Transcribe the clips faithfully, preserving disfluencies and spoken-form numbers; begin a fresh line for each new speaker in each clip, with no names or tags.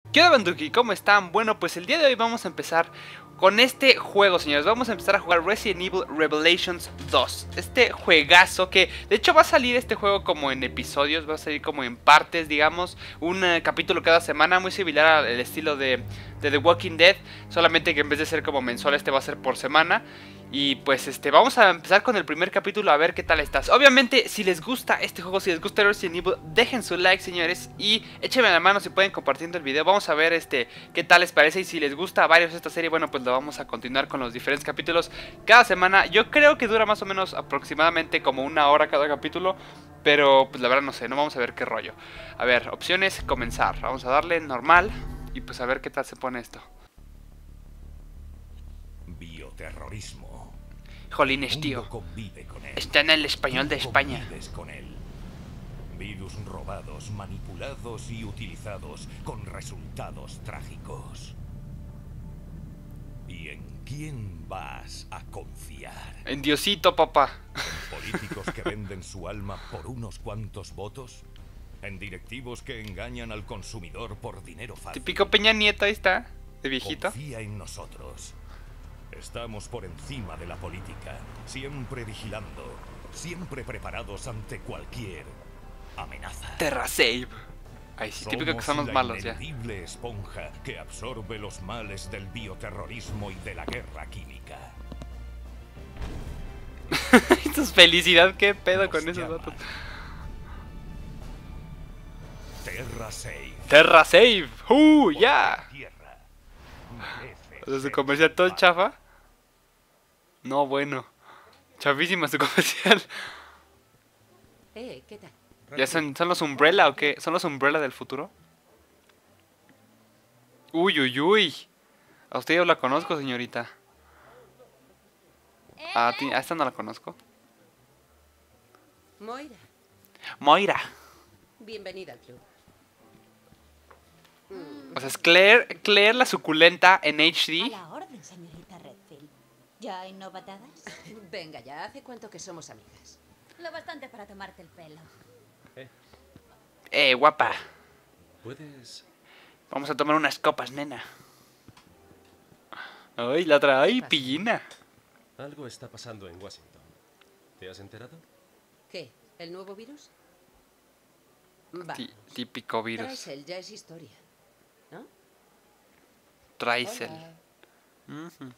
¿Qué onda, Banduki? ¿Cómo están? Bueno, pues el día de hoy vamos a empezar con este juego, señores. Vamos a empezar a jugar Resident Evil Revelations dos. Este juegazo que, de hecho, va a salir este juego como en episodios. Va a salir como en partes, digamos. Un uh, capítulo cada semana, muy similar al estilo de, de The Walking Dead. Solamente que en vez de ser como mensual, este va a ser por semana. Y pues este, vamos a empezar con el primer capítulo a ver qué tal estás. Obviamente, si les gusta este juego, si les gusta Resident Evil, dejen su like, señores, y échenme la mano si pueden compartiendo el video. Vamos a ver este qué tal les parece y si les gusta a varios esta serie, bueno, pues lo vamos a continuar con los diferentes capítulos cada semana. Yo creo que dura más o menos aproximadamente como una hora cada capítulo, pero pues la verdad no sé, no vamos a ver qué rollo. A ver, opciones, comenzar. Vamos a darle normal y pues a ver qué tal se pone esto.
Bioterrorismo.
Jolines, tío.
Convive con él.
Está en el español de
Tú
España.
convives con él. Virus robados, manipulados y utilizados con resultados trágicos. ¿Y en quién vas a confiar?
En Diosito, papá.
¿En políticos que venden su alma por unos cuantos votos? ¿En directivos que engañan al consumidor por dinero fácil?
Típico Peña Nieto, ahí está, de viejito.
Confía en nosotros. Estamos por encima de la política, siempre vigilando, siempre preparados ante cualquier amenaza.
TerraSave. Ahí sí, típico que son los malos ya.
Somos la ineludible esponja que absorbe los males del bioterrorismo y de la guerra química.
Esto es felicidad, qué pedo
Nos
con esos
llaman
datos.
TerraSave.
TerraSave. ¡Uh! ¡Ya!
Tierra.
¿De su comercial todo chafa? No, bueno. Chafísima su comercial.
Eh, ¿qué tal?
¿Ya son, son los Umbrella o qué? ¿Son los Umbrella del futuro? Uy, uy, uy. A usted yo la conozco, señorita. A, ti, a esta no la conozco.
Moira,
Moira.
bienvenida al club.
O sea, es Claire, Claire la suculenta en H
A
D.
la orden, señorita Redfield. ¿Ya hay novatadas?
Venga ya, ¿hace cuánto que somos amigas?
Lo bastante para tomarte el pelo.
Eh, guapa.
Puedes...
Vamos a tomar unas copas, nena. Ay, la otra. Ay,
pasa?
pillina.
Algo está pasando en Washington. ¿Te has enterado?
¿Qué? ¿El nuevo virus? Va,
Tí- típico virus.
Traisel ya es historia, ¿no?
Traisel.
Hola.
Ujú.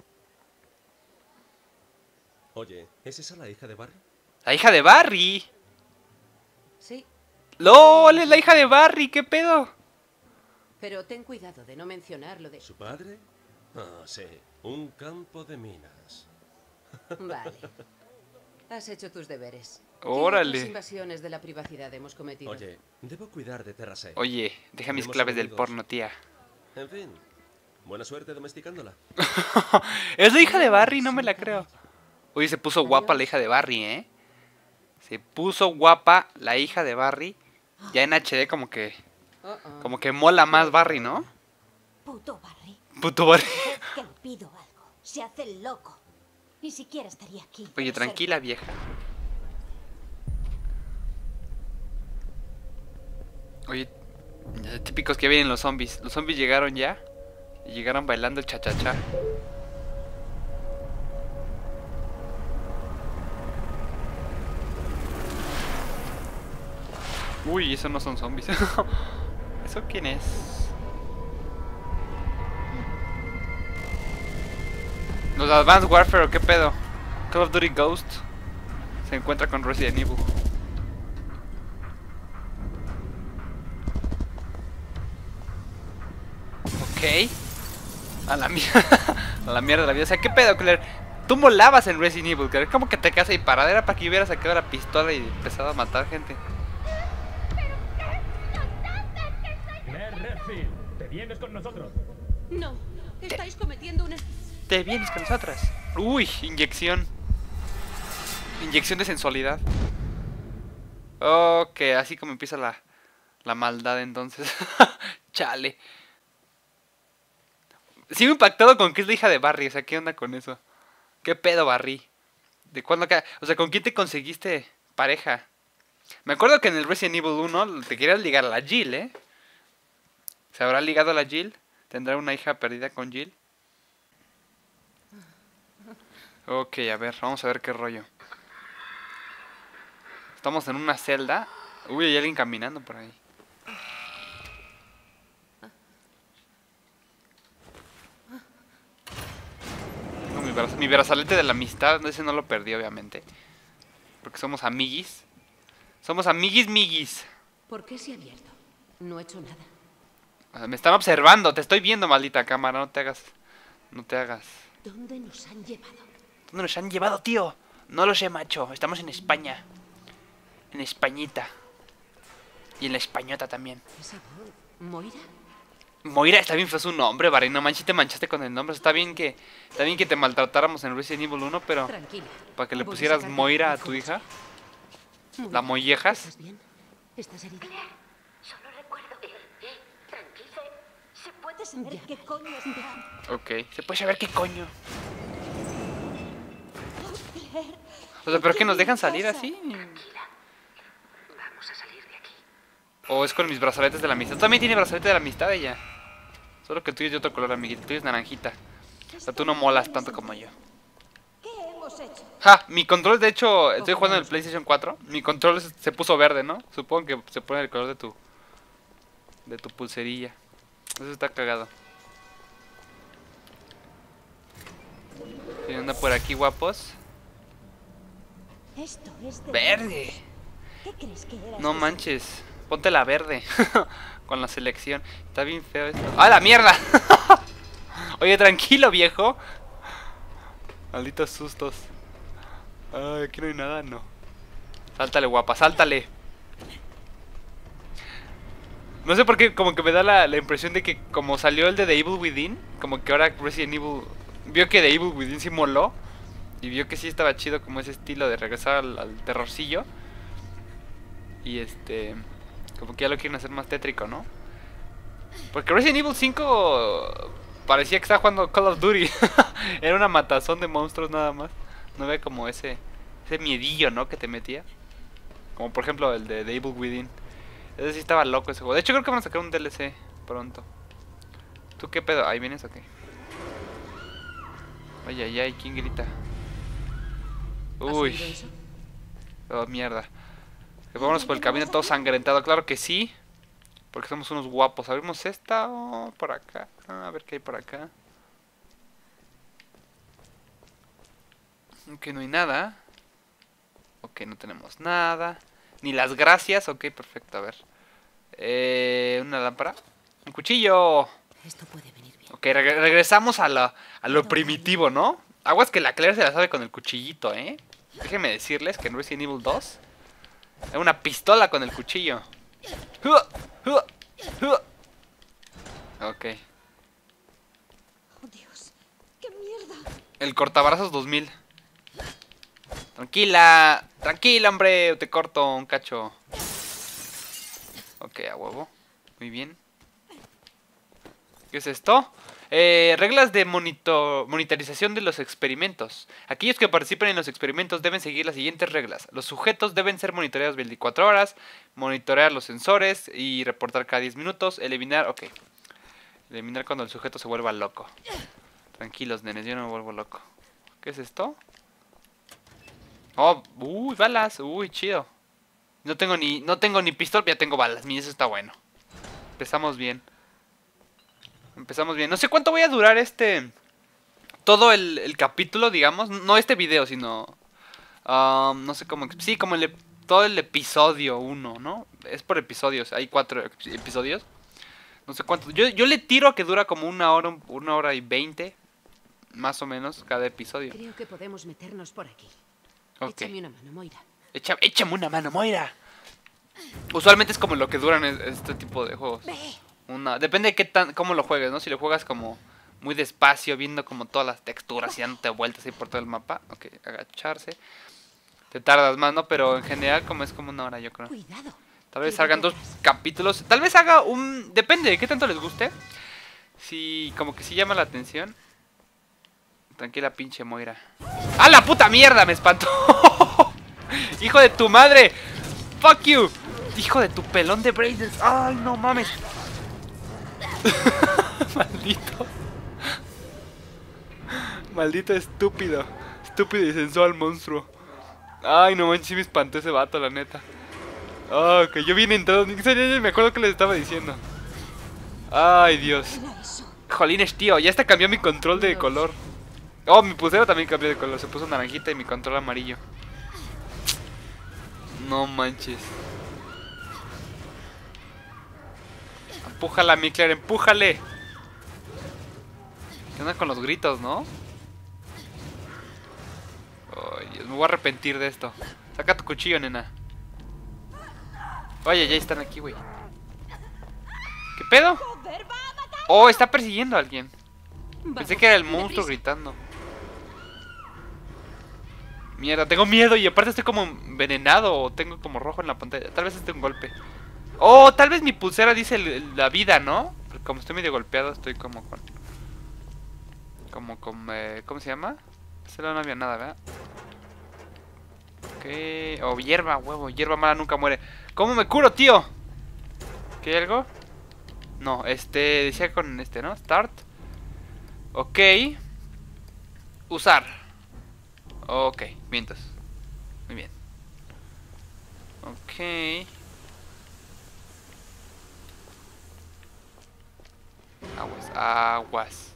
Oye, ¿es esa la hija de Barry?
La hija de Barry.
Sí,
¡Lol! Es la hija de Barry. ¿Qué pedo?
pero ten cuidado de no mencionar lo de...
¿Su padre? Ah, sí. Un campo de minas.
Vale. Has hecho tus deberes.
Órale.
¿Qué otras invasiones de la privacidad hemos cometido?
Oye, debo cuidar de TerraSave.
Oye, deja mis
Tenemos
claves del
amigos.
porno, tía.
En fin, buena suerte domesticándola.
Es la hija de Barry, no me la creo. Oye, se puso guapa la hija de Barry, ¿eh? Se puso guapa la hija de Barry. Ya en H D como que...
Oh, oh.
Como que mola más Barry, ¿no?
Puto Barry.
Puto Barry.
Es que le pido algo. Se hace el loco. Ni siquiera estaría aquí.
Oye,
pero
tranquila, vieja. Oye, ya, típicos que vienen los zombies. Los zombies llegaron ya. Y llegaron bailando el cha-cha-cha. Uy, eso no son zombies. ¿Eso quién es? Los Advanced Warfare, ¿o qué pedo? Call of Duty Ghost se encuentra con Resident Evil. Ok. A la mierda. A la mierda de la vida. O sea, ¿qué pedo, Claire? Tú molabas en Resident Evil, Claire. ¿Cómo que te quedas ahí parada? Era para que hubieras sacado la pistola y empezado a matar gente.
Claire Redfield, te vienes con nosotros.
No, estáis cometiendo una...
Te vienes con nosotras. Uy, inyección. Inyección de sensualidad. Ok, así como empieza la, la maldad entonces. Chale. Sigo impactado con que es la hija de Barry. O sea, ¿qué onda con eso? ¿Qué pedo, Barry? ¿De cuándo acá? O sea, ¿con quién te conseguiste pareja? Me acuerdo que en el Resident Evil uno te querías ligar a la Jill, ¿eh? ¿Se habrá ligado a la Jill? ¿Tendrá una hija perdida con Jill? Ok, a ver, vamos a ver qué rollo. Estamos en una celda. Uy, hay alguien caminando por ahí. No, mi, braz mi brazalete de la amistad, ese no lo perdí, obviamente. Porque somos amiguis. Somos amiguis, miguis.
¿Por qué se ha abierto? No he hecho nada.
Me están observando, te estoy viendo, maldita cámara. No te hagas. No te hagas.
¿Dónde nos han llevado?
¿Dónde nos han llevado, tío? No lo sé, macho. Estamos en España. En Españita. Y en la Españota también.
¿Esa voz? ¿Moira?
Moira, está bien fue su nombre, Barry. No manches, te manchaste con el nombre. Está bien que está bien que te maltratáramos en Resident Evil uno, pero
Tranquila.
para que le
Voy a
pusieras
sacarte
Moira a
hijo
tu hija.
Moira,
¿La mollejas?
¿Estás bien? ¿Estás herida?
Solo recuerdo que... Tranquila. ¿Se puede saber
Ya.
qué coño está?
Ok, se puede saber qué coño.
Claire,
O sea, ¿pero
¿qué
que nos dejan
pasa?
salir así?
Vamos a salir de aquí.
¿O es con mis brazaletes de la amistad? También tiene brazalete de la amistad ella. Solo que el tuyo es de otro color, amiguito. El tuyo es naranjita. O sea, tú no molas tanto como yo.
¿Qué hemos hecho?
Ja, mi control, de hecho, estoy jugando en el PlayStation cuatro. Mi control se se puso verde, ¿no? Supongo que se pone el color de tu de tu pulserilla. Eso está cagado. ¿Quién anda por aquí, guapos?
Esto es de...
¡Verde!
¿Qué crees que era?
No manches. Ponte la verde. Con la selección. Está bien feo esto. ¡Ah, la mierda! Oye, tranquilo, viejo. Malditos sustos. Ay, aquí no hay nada, no. Sáltale, guapa, sáltale. No sé por qué, como que me da la, la impresión de que como salió el de The Evil Within, como que ahora Resident Evil vio que The Evil Within sí moló. Y vio que sí estaba chido como ese estilo de regresar al, al terrorcillo. Y este... como que ya lo quieren hacer más tétrico, ¿no? Porque Resident Evil cinco parecía que estaba jugando Call of Duty. Era una matazón de monstruos nada más. No ve como ese ese miedillo, ¿no? Que te metía. Como por ejemplo el de The Evil Within. Ese sí estaba loco ese juego. De hecho creo que van a sacar un D L C pronto. ¿Tú qué pedo? ¿Ahí vienes o qué? Ay, ay, ay, ¿quién grita?
¿Has oído
Uy.
eso?
Oh, mierda. Vámonos por el camino todo sangrentado. Claro que sí. Porque somos unos guapos. Abrimos esta o oh, por acá. Ah, a ver qué hay por acá. Ok, no hay nada. Ok, no tenemos nada. Ni las gracias. Ok, perfecto, a ver. Eh, una lámpara. Un cuchillo.
Esto puede venir bien.
Ok, reg regresamos a, la, a lo primitivo, ¿no? Aguas que la Claire se la sabe con el cuchillito, ¿eh? Déjenme decirles que en Resident Evil dos hay una pistola con el cuchillo. Ok.
Oh, Dios. ¡Qué mierda!
El cortabrazos dos mil. Tranquila. Tranquila, hombre. Te corto un cacho. Ok, a huevo. Muy bien. ¿Qué es esto? Eh, reglas de monitor monitorización de los experimentos. Aquellos que participen en los experimentos deben seguir las siguientes reglas. Los sujetos deben ser monitoreados veinticuatro horas, monitorear los sensores y reportar cada diez minutos, eliminar, ok. Eliminar cuando el sujeto se vuelva loco. Tranquilos, nenes, yo no me vuelvo loco. ¿Qué es esto? Oh, uy, balas, uy, chido. No tengo ni, no tengo ni pistola, ya tengo balas, mira, eso está bueno. Empezamos bien. Empezamos bien. No sé cuánto voy a durar este... todo el, el capítulo, digamos. No este video, sino... Um, no sé cómo... Sí, como el, todo el episodio uno, ¿no? Es por episodios. Hay cuatro episodios. No sé cuánto. Yo, yo le tiro a que dura como una hora, una hora y veinte. Más o menos cada episodio.
Creo que podemos meternos por aquí.
Ok.
Échame una mano, Moira.
Echa, échame una mano, Moira. Usualmente es como lo que duran este tipo de juegos. Una, depende de qué tan, cómo lo juegues, ¿no? Si lo juegas como muy despacio, viendo como todas las texturas y dándote vueltas ahí por todo el mapa. Ok, agacharse. Te tardas más, ¿no? Pero en general como es como una hora, yo creo.
Cuidado.
Tal vez salgan dos capítulos. Tal vez haga un... Depende de qué tanto les guste. Si como que sí llama la atención. Tranquila, pinche Moira. ¡Ah, la puta mierda! Me espantó. ¡Hijo de tu madre! ¡Fuck you! ¡Hijo de tu pelón de braces! ¡Ay, no mames! Maldito. Maldito estúpido. Estúpido y sensual monstruo. Ay, no manches, sí me espanté ese vato, la neta. Oh, que yo vine en todo. Me acuerdo que les estaba diciendo. Ay, Dios. Jolines, tío, ya hasta cambió mi control de color. Oh, mi pulsera también cambió de color. Se puso naranjita y mi control amarillo. No manches. Empújala, Mikler, empújale. ¿Qué onda con los gritos, no? Ay, Dios, me voy a arrepentir de esto. Saca tu cuchillo, nena. Oye, ya están aquí, güey. ¿Qué pedo? Oh, está persiguiendo a alguien. Pensé que era el monstruo gritando. Mierda, tengo miedo y aparte estoy como envenenado o tengo como rojo en la pantalla. Tal vez este un golpe. Oh, tal vez mi pulsera dice el, la vida, ¿no? Porque como estoy medio golpeado, estoy como con... Como con... Eh, ¿Cómo se llama? Ese no había nada, ¿verdad? Ok... Oh, hierba, huevo. Hierba mala nunca muere. ¿Cómo me curo, tío? ¿Qué hay algo? No, este... Decía con este, ¿no? Start. Ok. Usar. Ok, vientos. Muy bien. Ok. Aguas, aguas.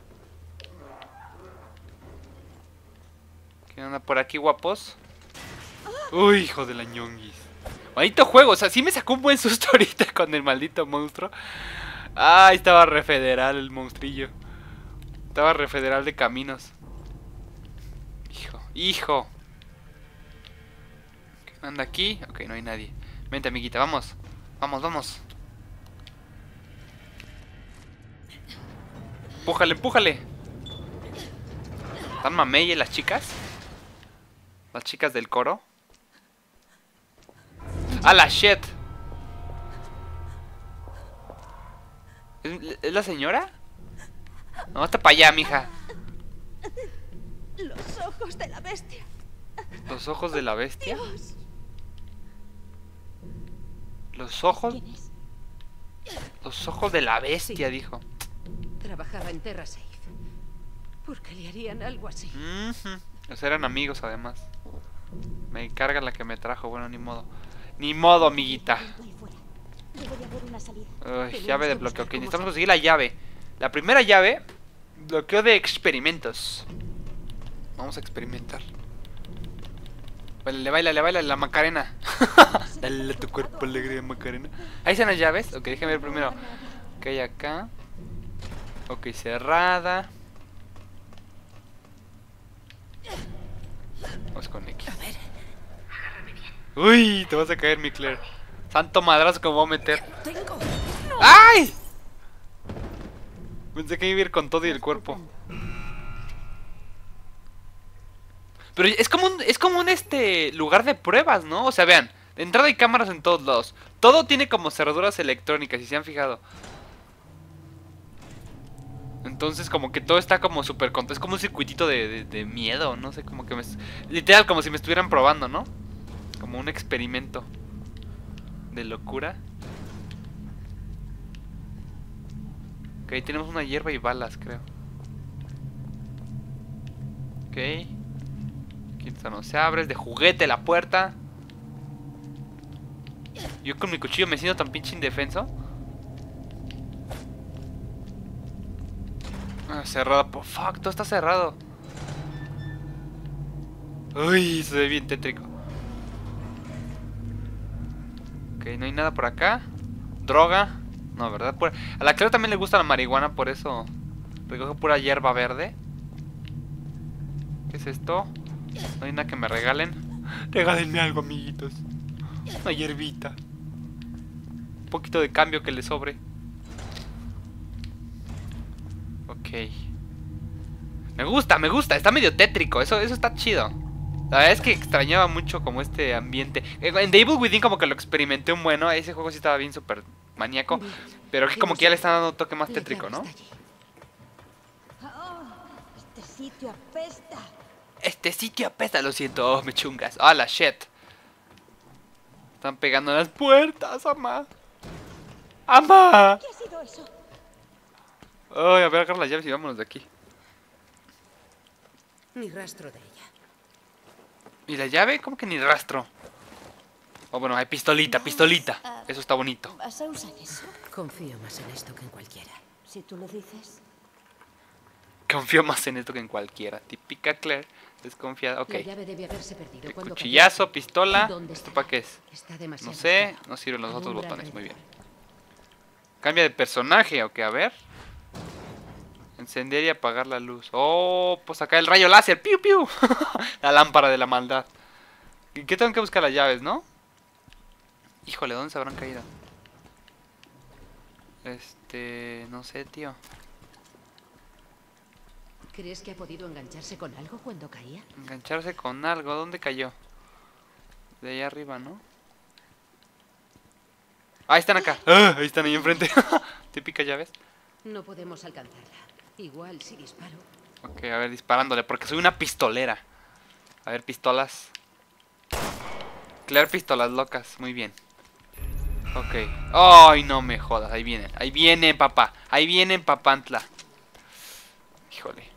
¿Qué onda por aquí, guapos? Uy, hijo de la ñonguis. Maldito juego, o sea, sí me sacó un buen susto ahorita con el maldito monstruo. Ay, estaba re federal el monstrillo. Estaba re federal de caminos. Hijo, hijo. ¿Qué anda aquí? Ok, no hay nadie. Vente, amiguita, vamos. Vamos, vamos. Empújale, empújale. ¿Están mameye las chicas? Las chicas del coro. ¡Ah, la shit! ¿Es, ¿Es la señora? No, hasta para allá, mija.
Los ojos de la bestia.
¿Los ojos de la bestia?
Dios.
Los ojos...
¿Quién es?
Los ojos de la bestia,
Sí.
dijo.
Trabajaba en TerraSafe. ¿Por qué le harían algo así?
Mm-hmm. Pues eran amigos, además. Me carga la que me trajo. Bueno, ni modo. Ni modo, amiguita.
Ahí fuera. Debe de haber una salida.
Uy, llave de bloqueo. Ok, necesitamos conseguir la llave. La primera llave. Bloqueo de experimentos. Vamos a experimentar. Bailale, bailale, bailale la Macarena. Dale a tu cuerpo alegre, Macarena. Ahí están las llaves. Ok, déjame ver primero. Ok, acá. Ok, cerrada. Vamos con X. Uy, te vas a caer, mi Claire. Santo madrazo que me voy a meter. ¡Ay! Pensé que iba a ir con todo y el cuerpo. Pero es como un, es como un este lugar de pruebas, ¿no? O sea, vean, de entrada hay cámaras en todos lados. Todo tiene como cerraduras electrónicas, si se han fijado. Entonces como que todo está como súper... Es como un circuitito de, de, de miedo, no sé, como que me... Literal, como si me estuvieran probando, ¿no? Como un experimento de locura. Ok, tenemos una hierba y balas, creo. Ok. Esta no se abre, es de juguete la puerta. Yo con mi cuchillo me siento tan pinche indefenso. Ah, cerrado, por fuck, todo está cerrado. Uy, se ve bien tétrico. Ok, no hay nada por acá. Droga. No, ¿verdad? Por... A la Claire también le gusta la marihuana, por eso recoge pura hierba verde. ¿Qué es esto? No hay nada que me regalen. Regálenme algo, amiguitos. Una hierbita. Un poquito de cambio que le sobre. Ok. Me gusta, me gusta. Está medio tétrico. Eso, eso está chido. La verdad es que extrañaba mucho como este ambiente. En The Evil Within como que lo experimenté un bueno. Ese juego sí estaba bien súper maníaco. Pero que como que ya le están dando un toque más tétrico, ¿no?
Oh, este sitio apesta.
Este sitio apesta, lo siento, oh, me chungas. Ah, la shit. Están pegando en las puertas, ama. ¡Ama!
¿Qué ha sido eso?
Ay, a ver, agarra las llaves y vámonos de aquí.
Ni rastro de ella.
¿Y la llave? ¿Cómo que ni rastro? Oh, bueno, hay pistolita, pistolita. Eso está bonito.
¿Vas a usar eso?
Confío más en esto que en cualquiera.
Si tú lo dices.
Confío más en esto que en cualquiera. Típica Claire, desconfiada. Ok.
La llave debe haberse perdido cuando
Cuchillazo,
cayó.
pistola.
¿Dónde
¿Esto
está?
para qué es?
Está demasiado
No sé,
oscuro.
no sirven los otros
Alumbra
botones. Muy bien.
alrededor.
Cambia de personaje, ok, a ver. Encender y apagar la luz. Oh, pues acá el rayo láser. ¡Piu, piu! La lámpara de la maldad. ¿Y qué tengo que buscar? Las llaves, ¿no? Híjole, ¿dónde se habrán caído? Este... no sé, tío.
¿Crees que ha podido engancharse con algo cuando caía?
Engancharse con algo. ¿Dónde cayó? De ahí arriba, ¿no? Ah, están acá. Ah, ahí están ahí enfrente. Típica llaves.
No podemos alcanzarla. Igual si disparo.
Ok, a ver, disparándole, porque soy una pistolera. A ver, pistolas. Claire, pistolas locas, muy bien. Ok. Ay, no me jodas, ahí vienen. Ahí vienen, papá. Ahí vienen, papantla. Híjole.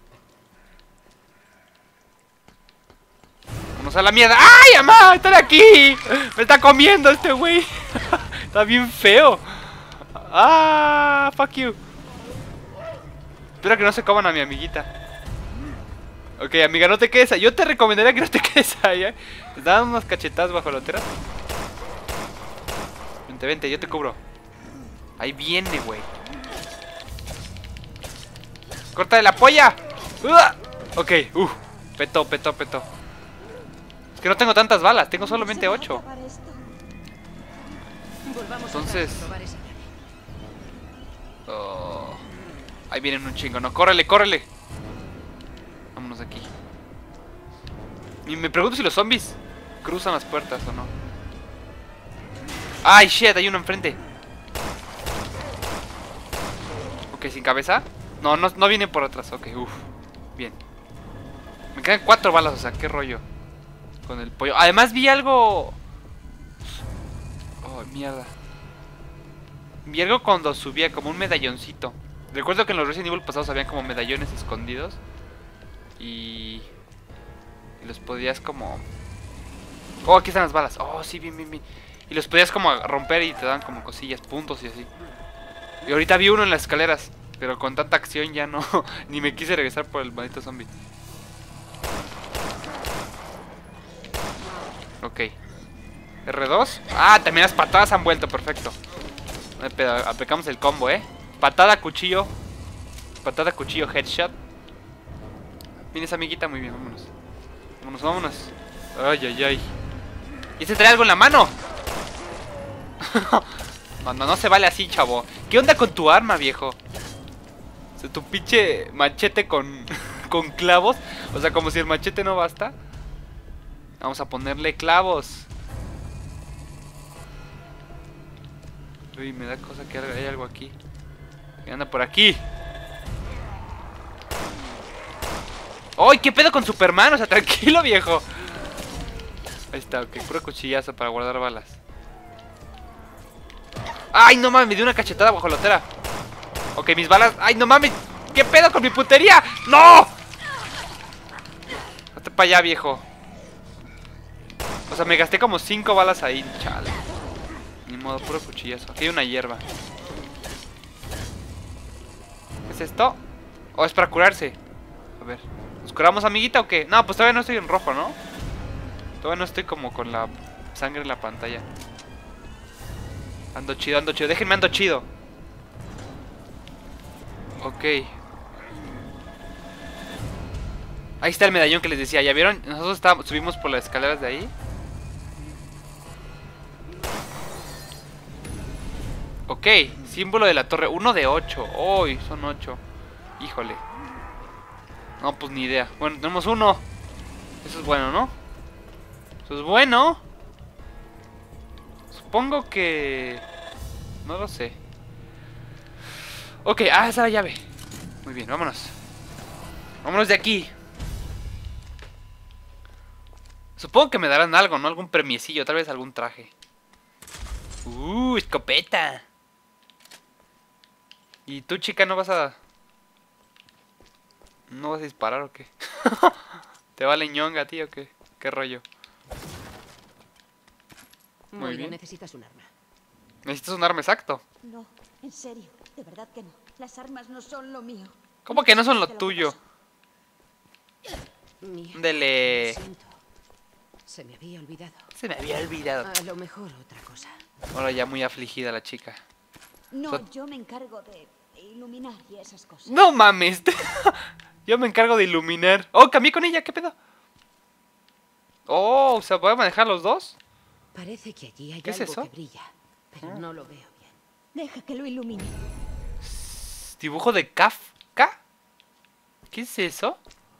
Vámonos a la mierda. ¡Ay, mamá! ¡Están aquí! ¡Me está comiendo este güey! Está bien feo. ¡Ah! ¡Fuck you! Espero que no se coman a mi amiguita. Ok, amiga, no te quedes ahí. Yo te recomendaría que no te quedes ahí, ¿eh? Te dan unas cachetadas bajo la otera. Vente, vente, yo te cubro. Ahí viene, güey. ¡Corta de la polla! ¡Uah! Ok, uff. Petó, petó, petó. Es que no tengo tantas balas, tengo solamente ocho.
Volvamos
Entonces...
a probar esa llave.
Oh. Ahí vienen un chingo, no, córrele, córrele. Vámonos de aquí. Y me pregunto si los zombies cruzan las puertas o no. Ay, shit, hay uno enfrente. Ok, sin cabeza. No, no, no viene por atrás, ok, uff. Bien. Me quedan cuatro balas, o sea, qué rollo con el pollo. Además vi algo... Oh, mierda. Vi algo cuando subía, como un medalloncito. Recuerdo que en los Resident Evil pasados habían como medallones escondidos. Y... y los podías como... Oh, aquí están las balas. Oh, sí, bien, bien, bien. Y los podías como romper y te dan como cosillas, puntos y así. Y ahorita vi uno en las escaleras. Pero con tanta acción ya no... ni me quise regresar por el maldito zombie. Ok. R dos. Ah, también las patadas han vuelto, perfecto. No hay pedo, aplicamos el combo, eh. Patada, cuchillo. Patada, cuchillo, headshot. ¿Vienes, amiguita? Muy bien, vámonos. Vámonos, vámonos. Ay, ay, ay. ¿Y ese trae algo en la mano? No, no, no se vale así, chavo. ¿Qué onda con tu arma, viejo? O sea, tu pinche machete con, con clavos. O sea, como si el machete no basta. Vamos a ponerle clavos. Uy, me da cosa que hay algo aquí. ¿Qué anda por aquí? ¡Ay, qué pedo con Superman! O sea, tranquilo, viejo. Ahí está, ok, puro cuchillazo para guardar balas. ¡Ay, no mames! Me dio una cachetada bajo la otera. Ok, mis balas... ¡Ay, no mames! ¿Qué pedo con mi putería? ¡No! Hazte para allá, viejo. O sea, me gasté como cinco balas ahí, chale. Ni modo, puro cuchillazo. Aquí hay una hierba. ¿Qué es esto? Oh, es para curarse. A ver, ¿nos curamos, amiguita, o qué? No, pues todavía no estoy en rojo, ¿no? Todavía no estoy como con la sangre en la pantalla. Ando chido, ando chido. Déjenme ando chido. Ok. Ahí está el medallón que les decía. ¿Ya vieron? Nosotros estábamos, subimos por las escaleras de ahí. Ok, símbolo de la torre. Uno de ocho. Uy, oh, son ocho. Híjole. No, pues ni idea. Bueno, tenemos uno. Eso es bueno, ¿no? Eso es bueno. Supongo que... no lo sé. Ok, ah, esa es la llave. Muy bien, vámonos. Vámonos de aquí. Supongo que me darán algo, ¿no? Algún premiecillo, tal vez algún traje. Uh, escopeta. ¿Y tú, chica, no vas a ¿No vas a disparar o qué? ¿Te vale ñonga, tío, o qué? ¿Qué rollo? Muy
Moira,
bien.
necesitas un arma.
Necesitas un arma exacto.
No, en serio, de verdad que no. Las armas no son lo mío.
¿Cómo que no son lo
De que
tuyo?
pasó.
Mierda,
Dele.
lo siento. Se me había olvidado.
Se me había olvidado.
A lo mejor otra cosa.
Ahora ya muy afligida la chica.
No,
So-
yo me encargo de iluminar y esas cosas.
No mames. Yo me encargo de iluminar. Oh, cambié con ella, ¿qué pedo? Oh, o sea, ¿voy a manejar los dos?
Parece que allí hay
¿Qué es
algo
eso?
que brilla, pero no lo veo bien.
Deja que lo ilumine.
Dibujo de Kafka. ¿Qué es eso?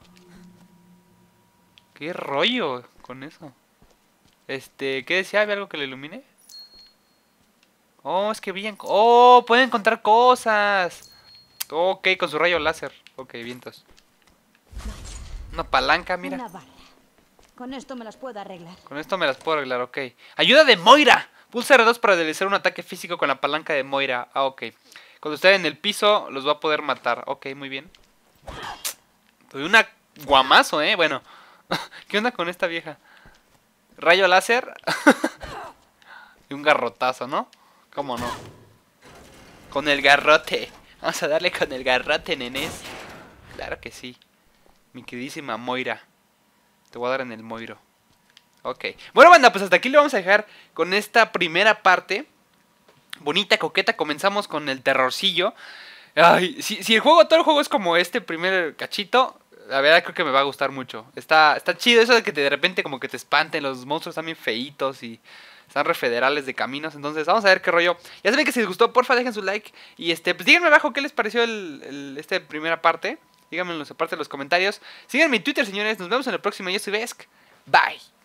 ¿Qué rollo con eso? Este, ¿qué decía? ¿Había algo que lo ilumine? Oh, es que brillan. Oh, pueden encontrar cosas. Ok, con su rayo láser. Ok, vientos. Una palanca, mira.
Una barra. Con esto me las puedo arreglar.
Con esto me las puedo arreglar, ok. ¡Ayuda de Moira! Pulsa R dos para realizar un ataque físico con la palanca de Moira. Ah, ok. Cuando esté en el piso, los va a poder matar. Ok, muy bien. Doy una guamazo, eh. Bueno. ¿Qué onda con esta vieja? Rayo láser. Y un garrotazo, ¿no? ¿Cómo no? Con el garrote. Vamos a darle con el garrote, nenés. Claro que sí. Mi queridísima Moira. Te voy a dar en el Moiro. Ok. Bueno, banda, pues hasta aquí le vamos a dejar con esta primera parte. Bonita, coqueta. Comenzamos con el terrorcillo. Ay, si, si el juego, todo el juego es como este primer cachito, la verdad creo que me va a gustar mucho. Está, está chido eso de que te- de repente como que te espanten. Los monstruos están bien feitos y están re federales de caminos. Entonces vamos a ver qué rollo. Ya saben que si les gustó, porfa dejen su like. Y este, pues díganme abajo qué les pareció el, el, este primera parte. Díganme en la parte de los comentarios. Síganme en Twitter, señores. Nos vemos en el próximo. Yo soy Vesk. Bye.